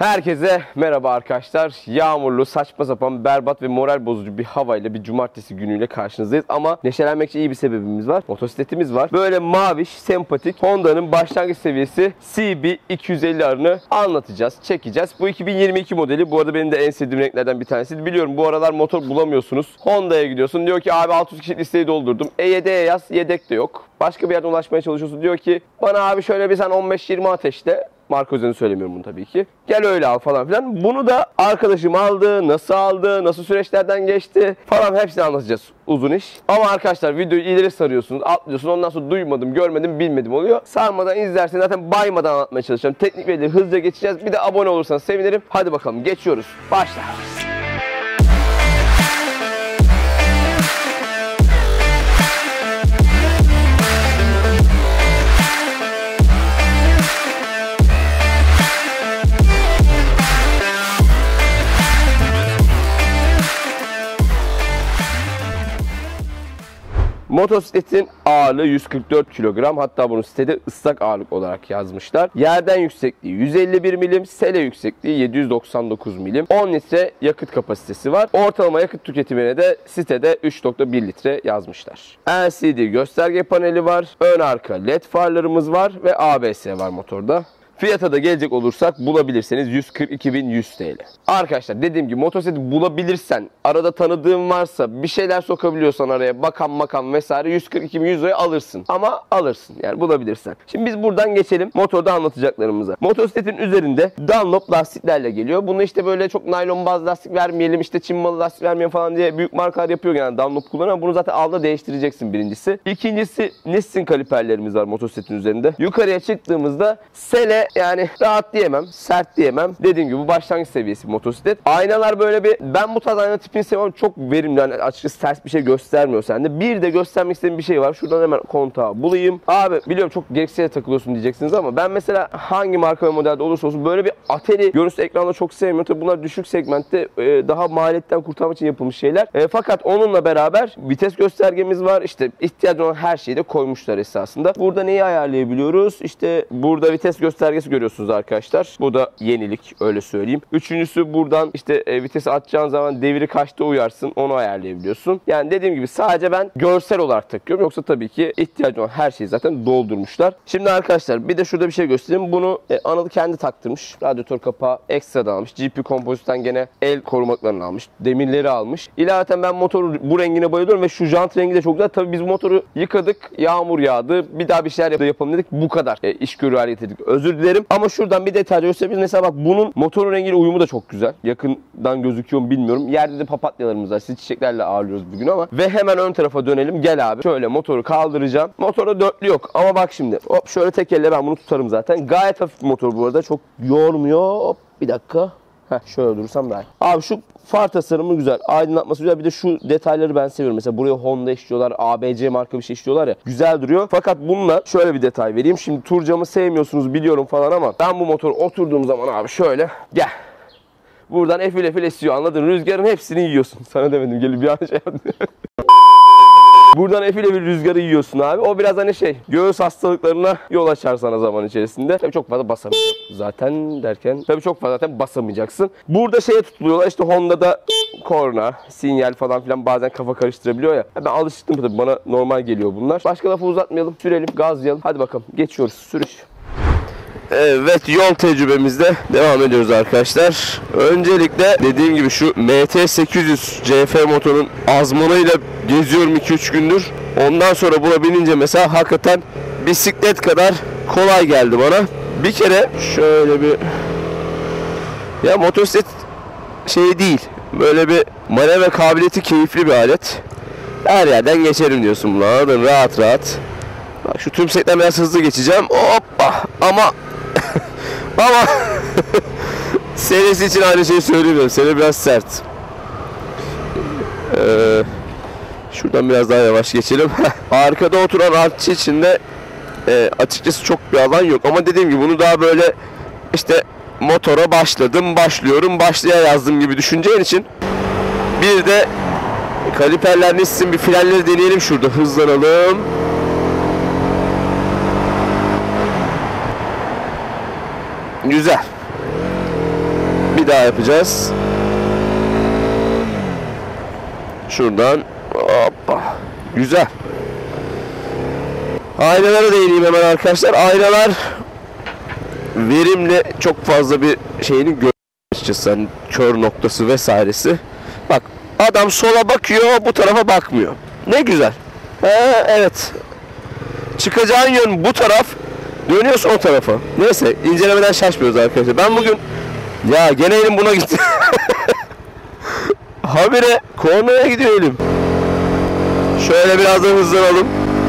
Herkese merhaba arkadaşlar. Yağmurlu, saçma sapan, berbat ve moral bozucu bir havayla bir cumartesi günüyle karşınızdayız. Ama neşelenmek için iyi bir sebebimiz var. Motosikletimiz var. Böyle maviş, sempatik Honda'nın başlangıç seviyesi CB250R'ını anlatacağız, çekeceğiz. Bu 2022 modeli. Bu arada benim de en sevdiğim renklerden bir tanesi. Biliyorum bu aralar motor bulamıyorsunuz. Honda'ya gidiyorsun. Diyor ki abi 600 kişilik listeyi doldurdum. YD'ye yaz, yedek de yok. Başka bir yerden ulaşmaya çalışıyorsun. Diyor ki bana abi şöyle bir sen 15-20 ateşle. Marka özelini söylemiyorum bunu tabii ki. Gel öyle al falan filan. Bunu da arkadaşım aldı, nasıl süreçlerden geçti falan hepsini anlatacağız. Uzun iş. Ama arkadaşlar videoyu ileri sarıyorsunuz, atlıyorsunuz. Ondan sonra duymadım, görmedim, bilmedim oluyor. Sarmadan izlerseniz zaten baymadan anlatmaya çalışacağım. Teknik verileri hızlıca geçeceğiz. Bir de abone olursanız sevinirim. Hadi bakalım geçiyoruz. Başla. Motosikletin ağırlığı 144 kilogram. Hatta bunu sitede ıslak ağırlık olarak yazmışlar. Yerden yüksekliği 151 milim, sele yüksekliği 799 milim. 10 litre yakıt kapasitesi var. Ortalama yakıt tüketimine de sitede 3.1 litre yazmışlar. LCD gösterge paneli var. Ön arka led farlarımız var ve ABS var motorda. Fiyata da gelecek olursak bulabilirseniz 142.100 TL. Arkadaşlar dediğim gibi motosikleti bulabilirsen, arada tanıdığın varsa, bir şeyler sokabiliyorsan araya, bakan vesaire 142.100 liraya alırsın. Ama alırsın yani bulabilirsen. Şimdi biz buradan geçelim motorda anlatacaklarımıza. Motosikletin üzerinde Dunlop lastiklerle geliyor. Bunu işte böyle çok naylon baz lastik vermeyelim, işte Çin malı lastik vermeyelim falan diye büyük markalar yapıyor genelde Dunlop kullanan ama bunu zaten alda değiştireceksin birincisi. İkincisi Nissin kaliperlerimiz var motosikletin üzerinde. Yukarıya çıktığımızda sele yani rahat diyemem, sert diyemem. Dediğim gibi bu başlangıç seviyesi bir motosiklet. Aynalar böyle bir, ben bu tarz ayna tipini seviyorum. Çok verimli. Yani açıkçası ters bir şey göstermiyor sende. Bir de göstermek istediğim bir şey var. Şuradan hemen kontağı bulayım. Abi biliyorum çok gereksiye takılıyorsun diyeceksiniz ama ben mesela hangi marka ve modelde olursa olsun böyle bir Atari görüntüsü ekranda çok sevmiyorum. Tabii bunlar düşük segmentte daha maliyetten kurtarmak için yapılmış şeyler. Fakat onunla beraber vites göstergemiz var. İşte ihtiyacı olan her şeyi de koymuşlar esasında. Burada neyi ayarlayabiliyoruz? İşte burada vites göstergesi görüyorsunuz arkadaşlar. Bu da yenilik öyle söyleyeyim. Üçüncüsü buradan işte vitesi atacağın zaman deviri kaçta uyarsın onu ayarlayabiliyorsun. Yani dediğim gibi sadece ben görsel olarak takıyorum. Yoksa tabii ki ihtiyacı olan her şeyi zaten doldurmuşlar. Şimdi arkadaşlar bir de şurada bir şey göstereyim. Bunu Anıl kendi taktırmış. Radyatör kapağı ekstradan almış. GP Composite'den gene el korumaklarını almış. Demirleri almış. İlaveten ben motoru bu rengine bayılıyorum ve şu jant rengi de çok güzel. Tabii biz motoru yıkadık. Yağmur yağdı. Bir daha bir şeyler yapalım dedik. Bu kadar iş görür hale getirdik. Özür dilerim. Ama şuradan bir detay göstereyim. Mesela bak bunun motorun rengiyle uyumu da çok güzel. Yakından gözüküyor mu bilmiyorum. Yerde de papatyalarımız var. Sizi çiçeklerle ağırlıyoruz bugün ama. Ve hemen ön tarafa dönelim. Gel abi. Şöyle motoru kaldıracağım. Motorda dörtlü yok. Ama bak şimdi. Hop şöyle tek elle ben bunu tutarım zaten. Gayet hafif bir motor bu arada. Çok yormuyor. Hop bir dakika. Şöyle durursam daha iyi. Abi şu far tasarımı güzel. Aydınlatması güzel. Bir de şu detayları ben seviyorum. Mesela buraya Honda işliyorlar. ABC marka bir şey işliyorlar ya. Güzel duruyor. Fakat bununla şöyle bir detay vereyim. Şimdi tur camı sevmiyorsunuz biliyorum falan ama ben bu motoru oturduğum zaman abi şöyle gel. Buradan efil esiyor anladın. Rüzgarın hepsini yiyorsun. Sana demedim gelip bir an şey yaptım. Buradan efil rüzgarı yiyorsun abi. O biraz hani göğüs hastalıklarına yol açar sana zaman içerisinde. Tabii çok fazla basamayacaksın zaten derken. Tabii çok fazla zaten basamayacaksın. Burada tutuluyorlar işte Honda'da korna, sinyal falan filan bazen kafa karıştırabiliyor ya. Ben alıştım tabii bana normal geliyor bunlar. Başka lafı uzatmayalım. Sürelim, gazlayalım. Hadi bakalım geçiyoruz. Sürüş. Evet yol tecrübemizde devam ediyoruz arkadaşlar. Öncelikle dediğim gibi şu MT800 CF motorun azmanıyla geziyorum 2-3 gündür. Ondan sonra buna binince mesela hakikaten bisiklet kadar kolay geldi bana. Bir kere şöyle bir ya motosiklet değil. Böyle bir manevra kabiliyeti keyifli bir alet. Her yerden geçerim diyorsun buna. Anladın? Rahat rahat. Bak şu tümsekten biraz hızlı geçeceğim. Hoppa ama serisi için aynı şeyi söylemiyorum. Seri biraz sert. Şuradan biraz daha yavaş geçelim. Arkada oturan artçı için de açıkçası çok bir alan yok. Ama dediğim gibi bunu daha böyle işte motora başlıyorum, başlaya yazdım gibi düşüneceğin için. Bir de kaliperler Nissin bir frenleri deneyelim şurada. Hızlanalım. Güzel. Bir daha yapacağız. Şuradan. Hoppa. Güzel. Aynalara değineyim hemen arkadaşlar. Aynalar verimli, çok fazla bir şeyini görmüyoruz açıkçası. Hani kör noktası vesairesi. Bak, adam sola bakıyor, bu tarafa bakmıyor. Ne güzel. Evet. Çıkacağın yön bu taraf. Dönüyorsun o tarafa. Neyse, incelemeden şaşmıyoruz arkadaşlar. Ben bugün ya gene elim buna gitti. Habire kornaya gidiyor elim. Şöyle biraz da hızlanalım.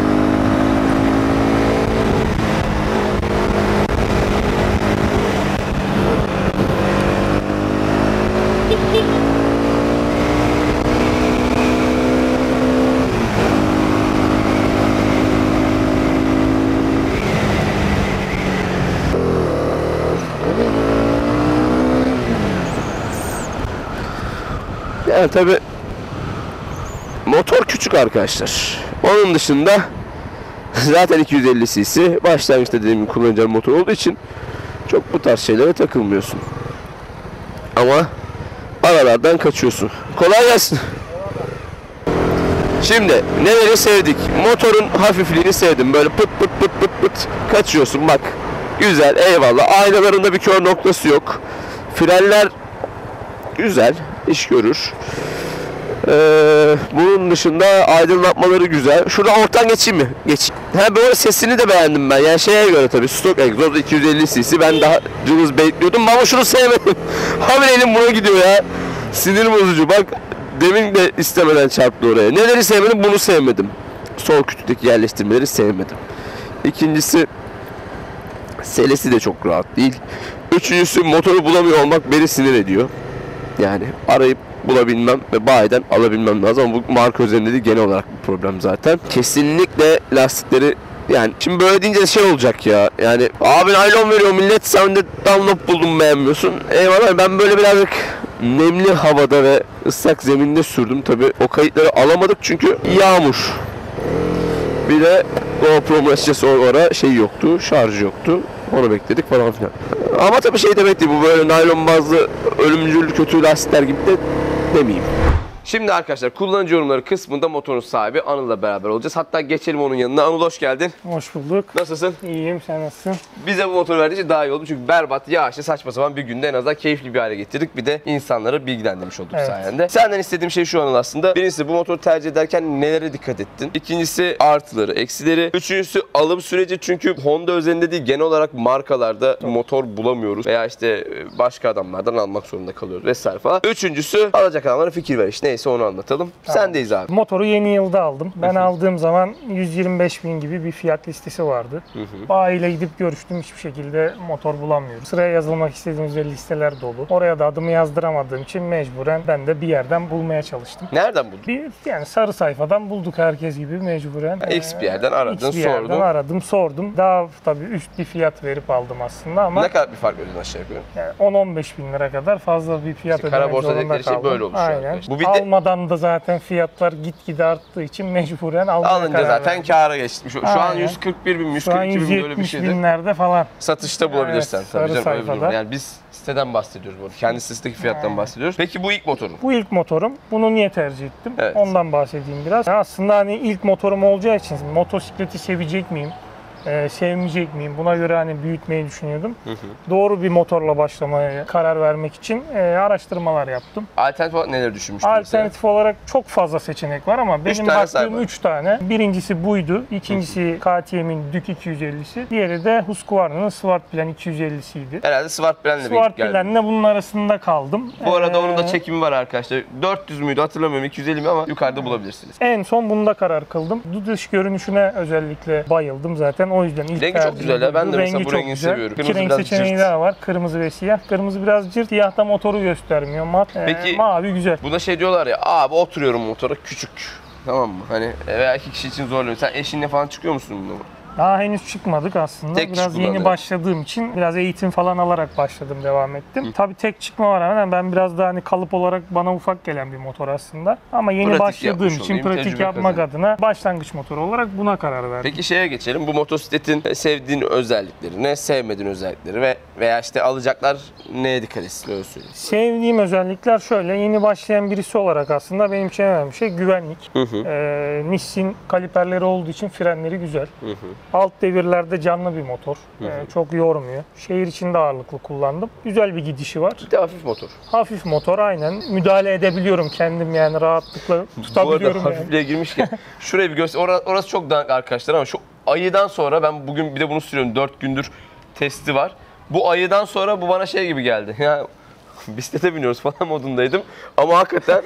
Yani tabi motor küçük arkadaşlar. Onun dışında zaten 250 cc başlangıçta dediğim gibi kullanacağım motor olduğu için çok bu tarz şeylere takılmıyorsun. Ama aralardan kaçıyorsun. Kolay gelsin. Şimdi neleri sevdik? Motorun hafifliğini sevdim. Böyle pıt pıt pıt pıt pıt kaçıyorsun bak. Güzel, eyvallah. Aynalarında bir kör noktası yok. Frenler güzel, iş görür. Bunun dışında aydınlatmaları güzel. Şurada ortadan geçeyim mi? Geç. Ha, böyle sesini de beğendim ben. Yani şeye göre tabii. Stok egzoz 250 cc. Ben daha cılız bekliyordum ama şunu sevmedim. Habire elim buna gidiyor ya. Sinir bozucu. Bak, demin de istemeden çarptı oraya. Neleri sevmedim? Bunu sevmedim. Sol kütükteki yerleştirmeleri sevmedim. İkincisi, selesi de çok rahat değil. Üçüncüsü, motoru bulamıyor olmak beni sinir ediyor. Yani arayıp bulabilmem ve bayiden alabilmem lazım ama bu marka üzerinde de genel olarak bir problem zaten. Kesinlikle lastikleri, yani şimdi böyle deyince şey olacak ya, yani abi naylon veriyor millet, sen de Dunlop buldum beğenmiyorsun. Eyvallah, ben böyle birazcık nemli havada ve ıslak zeminde sürdüm. Tabi o kayıtları alamadık çünkü yağmur. Bir de GoPro'nun açıkçası o ara şey yoktu, şarjı yoktu. Onu bekledik falan filan. Ama tabii şey demek değil, bu böyle naylon bazlı ölümcül kötü lastikler gibi de demeyeyim. Şimdi arkadaşlar, kullanıcı yorumları kısmında motorun sahibi Anıl'la beraber olacağız. Hatta geçelim onun yanına. Anıl, hoş geldin. Hoş bulduk. Nasılsın? İyiyim, sen nasılsın? Bize bu motoru verdiği için daha iyi oldu. Çünkü berbat, yağışlı, saçma sapan bir günde en azından keyifli bir hale getirdik. Bir de insanları bilgilendirmiş olduk sayende. Senden istediğim şey şu Anıl aslında. Birincisi, bu motoru tercih ederken nelere dikkat ettin? İkincisi, artıları, eksileri. Üçüncüsü, alım süreci. Çünkü Honda özelinde değil, genel olarak markalarda motor bulamıyoruz. Veya işte başka adamlardan almak zorunda kalıyoruz vesaire falan. Üçüncüsü, alacak adamlara fikir ver işte. Neyse, onu anlatalım. Tamam. Sendeyiz abi. Motoru yeni yılda aldım. Ben aldığım zaman 125.000 gibi bir fiyat listesi vardı. Bayiyle gidip görüştüm. Hiçbir şekilde motor bulamıyorum. Sıraya yazılmak istediğim özel listeler dolu. Oraya da adımı yazdıramadığım için mecburen ben de bir yerden bulmaya çalıştım. Nereden buldun? Yani sarı sayfadan bulduk herkes gibi mecburen. X bir yerden aradın, X bir yerden aradım, sordum. Daha tabii üst bir fiyat verip aldım aslında ama... Ne kadar bir fark ödedin aşağı yukarı? Yani 10-15 bin lira kadar fazla bir fiyat ödemek zorunda kaldım. Kara borsa dedikleri şey böyle oluşuyor. Aynen. Bu almadan da zaten fiyatlar gitgide arttığı için mecburen alınca zaten kâra geçmiş. Şu an 141 bin, 142 bin böyle bir şeydi. Binlerde falan. Satışta bulabilirsen. Evet, tabii sarı canım, sayfada. yani biz siteden bahsediyoruz burada. Kendi sitedeki fiyattan bahsediyoruz. Peki bu ilk motorun? Bu ilk motorum. Bunu niye tercih ettim? Evet. Ondan bahsedeyim biraz. Aslında hani ilk motorum olacağı için motosikleti sevecek miyim? Sevmeyecek miyim? Buna göre hani büyütmeyi düşünüyordum. Doğru bir motorla başlamaya karar vermek için araştırmalar yaptım. Alternatif olarak neler düşünmüştün? Alternatif olarak çok fazla seçenek var ama benim baktığım 3 tane. Birincisi buydu. İkincisi KTM'in Duke 250'si. Diğeri de Husqvarna'nın Swartplan 250'siydi. Herhalde Swartplan'le Swartplan'le bunun arasında kaldım. Bu arada onun da çekimi var arkadaşlar. 400 müydü hatırlamıyorum, 250 mi, ama yukarıda bulabilirsiniz. En son bunda karar kıldım. Dış görünüşüne özellikle bayıldım zaten. O yüzden ilk rengi çok güzel ya. Ben de mesela bu rengini seviyorum. İki renk seçeneği daha var. Kırmızı ve siyah. Kırmızı biraz cırt. Siyah da motoru göstermiyor. Mat. Peki, mavi güzel. Buna şey diyorlar ya, abi oturuyorum motora küçük. Tamam mı? Hani veya iki kişi için zorluyor. Sen eşinle falan çıkıyor musun bununla? Daha henüz çıkmadık aslında. Tek Biraz çıkmadan yeni yani. başladığım için biraz eğitim falan alarak başladım, devam ettim. Tabii tek çıkma rağmen ben biraz daha hani kalıp olarak bana ufak gelen bir motor aslında. Ama yeni Pratik başladığım yapmış için olayım, pratik tecrübe yapmak kazanayım. adına başlangıç motoru olarak buna karar verdim. Peki şeye geçelim. Bu motosikletin sevdiğin özellikleri ne, sevmediğin özellikleri ve veya işte alacaklar neye dikkat etsin, öyle söyleyeyim. Sevdiğim özellikler şöyle, yeni başlayan birisi olarak aslında benim için en önemli şey güvenlik. Nissin kaliperleri olduğu için frenleri güzel. Alt devirlerde canlı bir motor. Çok yormuyor. Şehir içinde ağırlıklı kullandım. Güzel bir gidişi var. Bir de hafif motor. Hafif motor, aynen. Müdahale edebiliyorum kendim, yani rahatlıkla Bu tutabiliyorum arada yani. hafifliğe girmişken şurayı bir göster. Orası çok dağınık arkadaşlar ama şu ayıdan sonra ben bugün bir de bunu sürüyorum. 4 gündür testi var. Bu ayıdan sonra bu bana şey gibi geldi. Ya bisiklete biniyoruz falan modundaydım. Ama hakikaten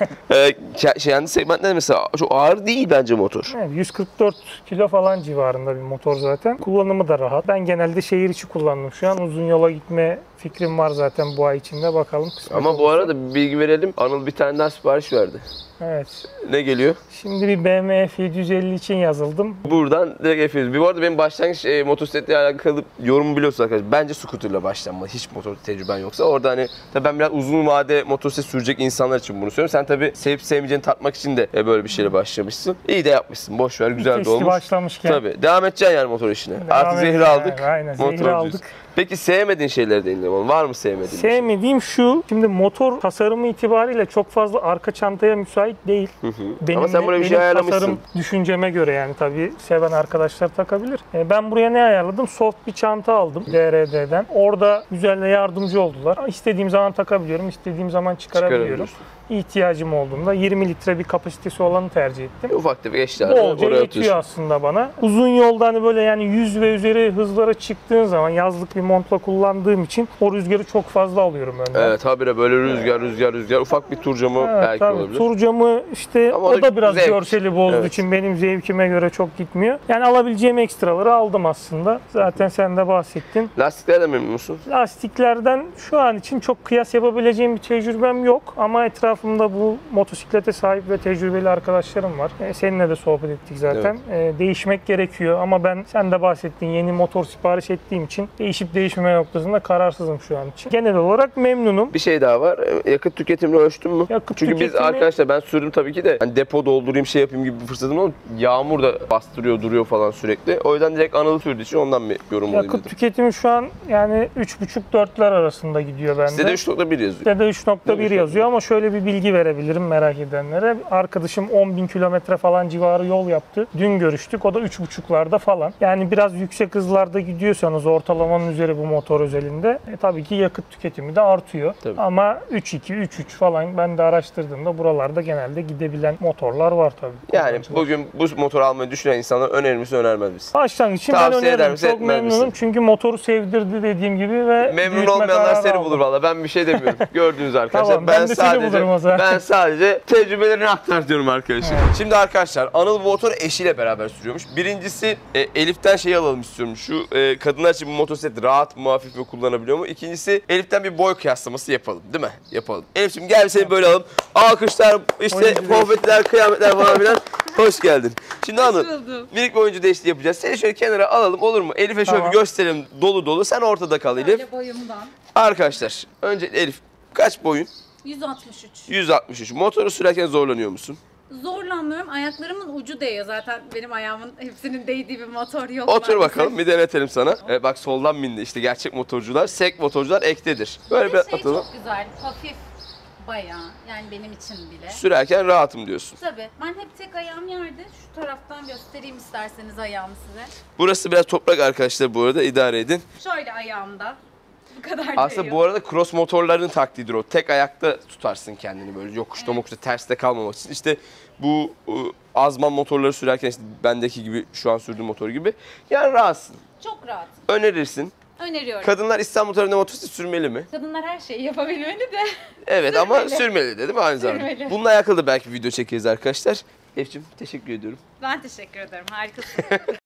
yani segmentte mesela çok ağır değil bence motor. Evet, 144 kilo falan civarında bir motor zaten. Kullanımı da rahat. Ben genelde şehir içi kullandım şu an. Uzun yola gitme fikrim var zaten bu ay içinde. Bakalım kısmet Ama bu olursa. arada bir bilgi verelim. Anıl bir tane daha sipariş verdi. Evet. Ne geliyor? Şimdi bir BMW F750 için yazıldım. Buradan direkt yapıyoruz. Bu arada benim başlangıç motosikletle alakalı yorumumu biliyorsunuz arkadaşlar. Bence scooter'la başlanmalı. Hiç motor tecrüben yoksa. Orada hani tabii ben biraz uzun vade motosiklet sürecek insanlar için bunu söylüyorum. Sen tabii sevip sevmeyeceğini tatmak için de böyle bir şeyle başlamışsın. İyi de yapmışsın. Boş ver, güzel de Testi olmuş. başlamışken. Tabii. Devam edeceksin yani motor işine. Devam Artık zehri edeceğiz. aldık. Aynen, zehri motorcuyuz. aldık. Peki sevmediğin şeyleri değinelim. Var mı sevmediğin bir şey? Sevmediğim şu, şimdi motor tasarımı itibariyle çok fazla arka çantaya müsait değil. Ama sen buraya bir şey ayarlamışsın. Tasarım düşünceme göre, yani tabii seven arkadaşlar takabilir. Ben buraya ne ayarladım? Soft bir çanta aldım DRD'den. Orada güzel de yardımcı oldular. İstediğim zaman takabiliyorum, istediğim zaman çıkarabiliyorum. Çıkarabiliyorsun. İhtiyacım olduğunda 20 litre bir kapasitesi olanı tercih ettim. Ufak tefek eşyaları Bolca oraya yetiyor atıyorsun. aslında bana. Uzun yolda hani böyle yani 100 ve üzeri hızlara çıktığın zaman, yazlık bir montla kullandığım için o rüzgarı çok fazla alıyorum önden. Evet, habire böyle rüzgar. Ufak bir tur camı Evet, belki tabii. olabilir. Tur camı işte Ama o da biraz zevk. görseli bozduğu Evet. için benim zevkime göre çok gitmiyor. Yani alabileceğim ekstraları aldım aslında. Zaten sen de bahsettin. Lastiklerden memnun musun? Lastiklerden şu an için çok kıyas yapabileceğim bir tecrübem yok. Ama etrafımda bu motosiklete sahip ve tecrübeli arkadaşlarım var. Seninle de sohbet ettik zaten. Değişmek gerekiyor ama ben, sen de bahsettin, yeni motor sipariş ettiğim için değişip değişmeme noktasında kararsızım şu an için. Genel olarak memnunum. Bir şey daha var. Yakıt tüketimini ölçtün mü? Yakıt Çünkü biz tüketimi- arkadaşlar, ben sürdüm tabii ki de hani depo doldurayım, şey yapayım gibi bir fırsatım oldu. Yağmur da bastırıyor, duruyor falan sürekli. O yüzden direkt Anıl'ı sürdüğü için ondan bir yorum alayım Yakıt dedim. tüketimi şu an yani 3,5-4'ler arasında gidiyor bende. Size de 3.1 yazıyor. Sitede 3,1 yazıyor ama şöyle bir bilgi verebilirim merak edenlere. Arkadaşım 10.000 kilometre falan civarı yol yaptı. Dün görüştük. O da 3,5'larda falan. Yani biraz yüksek hızlarda gidiyorsanız ortalamanın üzeri bu motor özelinde tabii ki yakıt tüketimi de artıyor. Tabii. Ama 3.2, 3.3 falan ben de araştırdığımda buralarda genelde gidebilen motorlar var tabii. Yani Kullanıcılar. bugün bu motoru almayı düşünen insanlar önerir misin, önermez misin? Başlangıç için ben Tavsiye eder öneririm. misin, Çok etmez memnunum misin? çünkü motoru sevdirdi dediğim gibi ve Memnun büyütme olmayanlar kararı seni aldım. bulur valla. Ben bir şey demiyorum. Gördüğünüz arkadaşlar. Tamam, ben de seni bulurum o zaman. Ben sadece tecrübelerini aktar diyorum arkadaşlar. Şimdi arkadaşlar, Anıl bu motoru eşiyle beraber sürüyormuş. Birincisi Elif'ten şeyi alalım istiyorum. Şu kadınlar için bu motosiklet rahat mı, hafif mi, kullanabiliyor mu? İkincisi Elif'ten bir boy kıyaslaması yapalım, değil mi? Yapalım. Elif'ciğim gel seni böyle alalım. Alkışlar, işte Oyuncu muhabbetler, kıyametler falan filan. Hoş geldin. Şimdi Anıl, buldum. minik bir oyuncu değişikliği yapacağız. Seni şöyle kenara alalım, olur mu? Elif'e şöyle Tamam. bir gösterelim dolu dolu. Sen ortada kal Elif. Böyle boyumdan. Arkadaşlar, önce Elif kaç boyun? 163. 163. Motoru sürerken zorlanıyor musun? Zorlanmıyorum. Ayaklarımın ucu değiyor. Zaten benim ayağımın hepsinin değdiği bir motor yok. Otur maalesef. bakalım, bir denetelim sana. Bak soldan bindi işte, gerçek motorcular, sek motorcular ektedir. Böyle bir Ve şey atalım. çok güzel. Hafif bayağı. Yani benim için bile. Sürerken rahatım diyorsun. Tabii. Ben hep tek ayağım yerde. Şu taraftan göstereyim isterseniz ayağımı size. Burası biraz toprak arkadaşlar, bu arada idare edin. Şöyle ayağımda. Bu kadar Aslında değiyor. bu arada cross motorların taktiğidir o. Tek ayakta tutarsın kendini böyle yokuşta mokuşta terste kalmamak için. İşte bu azman motorları sürerken işte bendeki gibi, şu an sürdüğüm motor gibi. Yani rahatsın. Çok rahat. Önerirsin. Öneriyorum. Kadınlar İstanbul tarafında motosiklet sürmeli mi? Kadınlar her şeyi yapabilmeli de. Evet ama Sürmeli. sürmeli de değil mi aynı zamanda? Sürmeli. Bununla alakalı da belki video çekeriz arkadaşlar. Elif'ciğim teşekkür ediyorum. Ben teşekkür ederim. Harikasın.